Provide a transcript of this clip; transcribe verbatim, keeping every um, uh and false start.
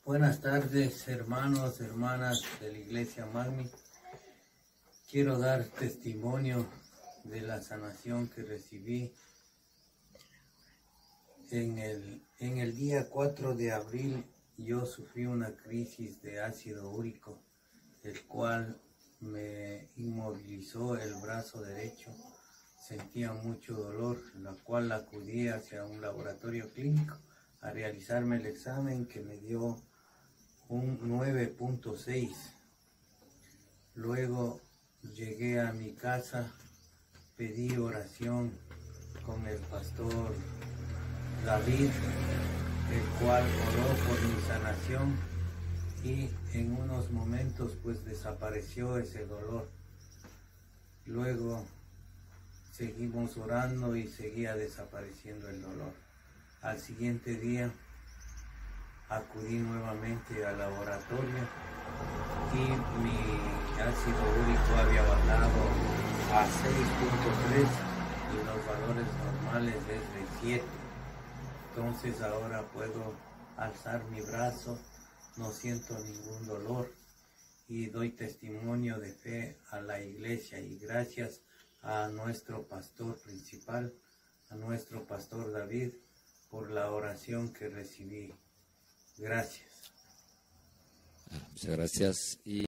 Buenas tardes, hermanos, hermanas de la Iglesia Magni. Quiero dar testimonio de la sanación que recibí en el, en el día cuatro de abril. Yo sufrí una crisis de ácido úrico, el cual me inmovilizó el brazo derecho. Sentía mucho dolor, la cual acudí hacia un laboratorio clínico a realizarme el examen, que me dio un nueve punto seis. Luego llegué a mi casa, pedí oración con el pastor David, el cual oró por mi sanación, y en unos momentos pues desapareció ese dolor. Luego seguimos orando y seguía desapareciendo el dolor. Al siguiente día acudí nuevamente al laboratorio y mi ácido úrico había bajado a seis punto tres y los valores normales es de siete. Entonces ahora puedo alzar mi brazo, no siento ningún dolor y doy testimonio de fe a la iglesia, y gracias a nuestro pastor principal, a nuestro pastor David, por la oración que recibí. Gracias. Muchas gracias. Y